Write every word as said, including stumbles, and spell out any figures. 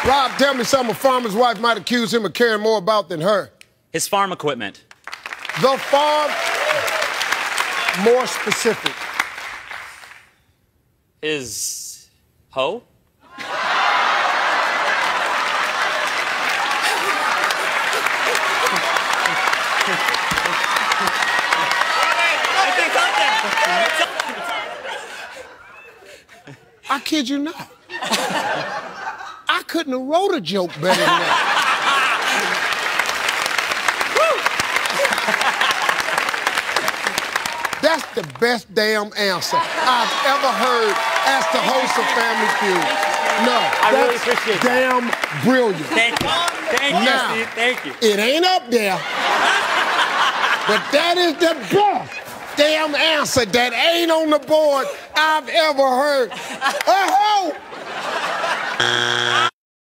Rob, tell me something a farmer's wife might accuse him of caring more about than her. His farm equipment. The farm, more specific. His hoe? I kid you not. I couldn't have wrote a joke better than that. That's the best damn answer I've ever heard as the host of Family Feud. No, I that's really appreciate damn that. brilliant. Thank you. Thank you, now, Steve. Thank you. It ain't up there, but that is the best damn answer that ain't on the board I've ever heard. Oh!